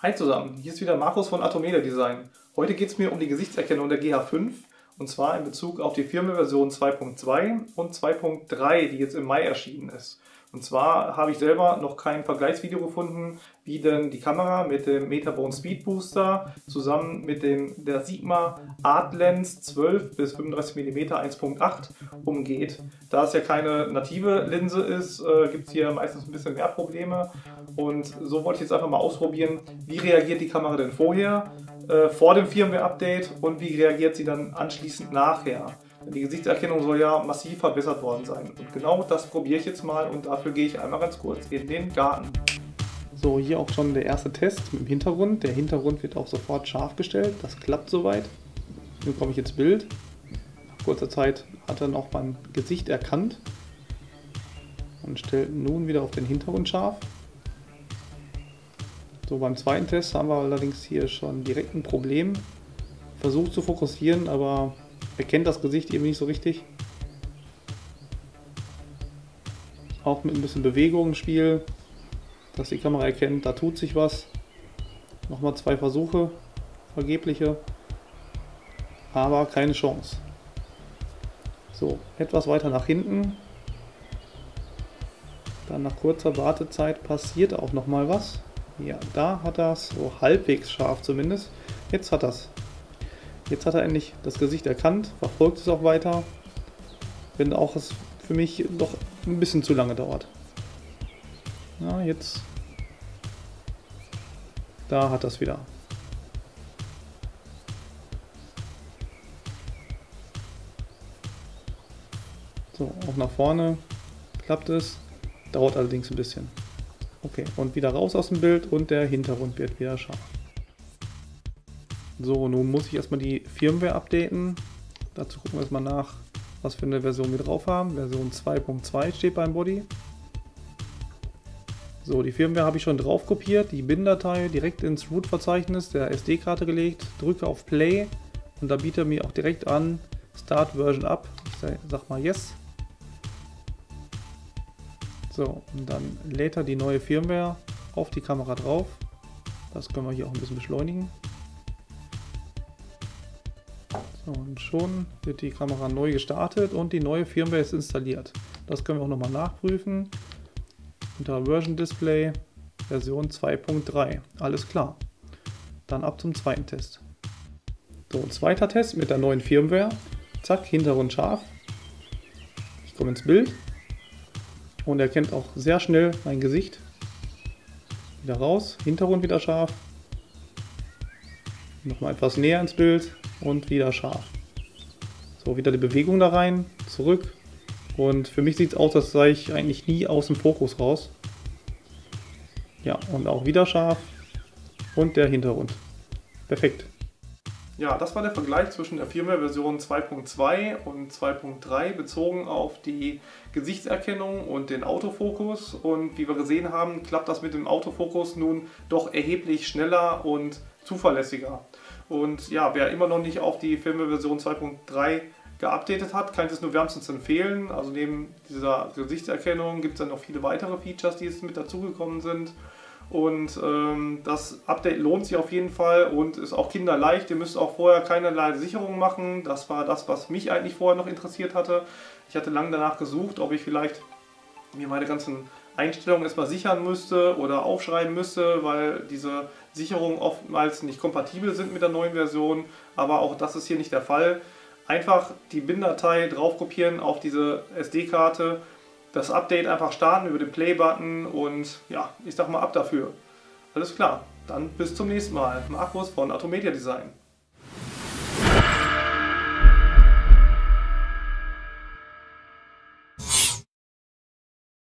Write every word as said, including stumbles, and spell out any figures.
Hi zusammen, hier ist wieder Markus von Atomedia Design. Heute geht es mir um die Gesichtserkennung der G H fünf und zwar in Bezug auf die Firmware-Version zwei Punkt zwei und zwei Punkt drei, die jetzt im Mai erschienen ist. Und zwar habe ich selber noch kein Vergleichsvideo gefunden, wie denn die Kamera mit dem Metabone Speed Booster zusammen mit dem der Sigma Art Lens zwölf bis fünfunddreißig Millimeter eins Punkt acht umgeht. Da es ja keine native Linse ist, äh, gibt es hier meistens ein bisschen mehr Probleme. Und so wollte ich jetzt einfach mal ausprobieren, wie reagiert die Kamera denn vorher, äh, vor dem Firmware-Update und wie reagiert sie dann anschließend nachher. Die Gesichtserkennung soll ja massiv verbessert worden sein. Und genau das probiere ich jetzt mal und dafür gehe ich einmal ganz kurz in den Garten. So, hier auch schon der erste Test mit dem Hintergrund. Der Hintergrund wird auch sofort scharf gestellt. Das klappt soweit. Nun komme ich ins Bild. Nach kurzer Zeit hat er auch mein Gesicht erkannt und stellt nun wieder auf den Hintergrund scharf. So, beim zweiten Test haben wir allerdings hier schon direkt ein Problem. Versucht zu fokussieren, aber erkennt das Gesicht eben nicht so richtig. Auch mit ein bisschen Bewegung im Spiel, dass die Kamera erkennt, da tut sich was. Nochmal zwei Versuche, vergebliche, aber keine Chance. So, etwas weiter nach hinten. Dann nach kurzer Wartezeit passiert auch nochmal was. Ja, da hat er es so halbwegs scharf zumindest. Jetzt hat er es. Jetzt hat er endlich das Gesicht erkannt, verfolgt es auch weiter, wenn auch es für mich doch ein bisschen zu lange dauert. Ja, jetzt, da hat er es wieder. So, auch nach vorne klappt es, dauert allerdings ein bisschen. Okay, und wieder raus aus dem Bild und der Hintergrund wird wieder scharf. So, nun muss ich erstmal die Firmware updaten. Dazu gucken wir erstmal nach, was für eine Version wir drauf haben. Version zwei Punkt zwei steht beim Body. So, die Firmware habe ich schon drauf kopiert, die Bin-Datei direkt ins Root-Verzeichnis der S D-Karte gelegt, drücke auf Play und da bietet er mir auch direkt an, Start Version Up. Ich sag mal Yes. So, und dann lädt er die neue Firmware auf die Kamera drauf. Das können wir hier auch ein bisschen beschleunigen. So, und schon wird die Kamera neu gestartet und die neue Firmware ist installiert. Das können wir auch nochmal nachprüfen. Unter Version Display Version zwei Punkt drei. Alles klar. Dann ab zum zweiten Test. So, zweiter Test mit der neuen Firmware. Zack, Hintergrund scharf. Ich komme ins Bild und er erkennt auch sehr schnell mein Gesicht. Wieder raus, Hintergrund wieder scharf. Nochmal etwas näher ins Bild. Und wieder scharf. So, wieder die Bewegung da rein, zurück. Und für mich sieht es aus, als sei ich eigentlich nie aus dem Fokus raus. Ja, und auch wieder scharf. Und der Hintergrund. Perfekt. Ja, das war der Vergleich zwischen der Firmware-Version zwei Punkt zwei und zwei Punkt drei bezogen auf die Gesichtserkennung und den Autofokus. Und wie wir gesehen haben, klappt das mit dem Autofokus nun doch erheblich schneller und zuverlässiger. Und ja, wer immer noch nicht auf die Firmware-Version zwei Punkt drei geupdatet hat, kann ich es nur wärmstens empfehlen. Also neben dieser Gesichtserkennung gibt es dann noch viele weitere Features, die jetzt mit dazugekommen sind. Und ähm, das Update lohnt sich auf jeden Fall und ist auch kinderleicht. Ihr müsst auch vorher keinerlei Sicherung machen. Das war das, was mich eigentlich vorher noch interessiert hatte. Ich hatte lange danach gesucht, ob ich vielleicht mir meine ganzen Einstellungen erstmal sichern müsste oder aufschreiben müsste, weil diese Sicherungen oftmals nicht kompatibel sind mit der neuen Version. Aber auch das ist hier nicht der Fall. Einfach die Bin-Datei drauf kopieren auf diese S D-Karte. Das Update einfach starten über den Play-Button und ja, ich sag mal ab dafür. Alles klar, dann bis zum nächsten Mal. Markus von Atomedia Design.